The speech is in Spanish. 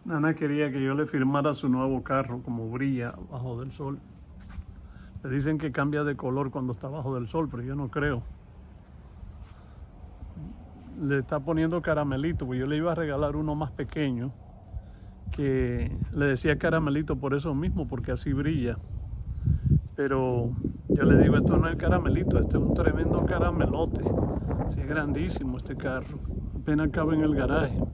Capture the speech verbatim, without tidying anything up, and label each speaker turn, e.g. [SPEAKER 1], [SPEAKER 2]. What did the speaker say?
[SPEAKER 1] Nana quería que yo le firmara su nuevo carro, como brilla bajo del sol. Le dicen que cambia de color cuando está bajo del sol, pero yo no creo. Le está poniendo caramelito, porque yo le iba a regalar uno más pequeño, que le decía caramelito por eso mismo, porque así brilla. Pero yo le digo, esto no es caramelito, este es un tremendo caramelote. Sí, es grandísimo este carro, apenas cabe en el garaje.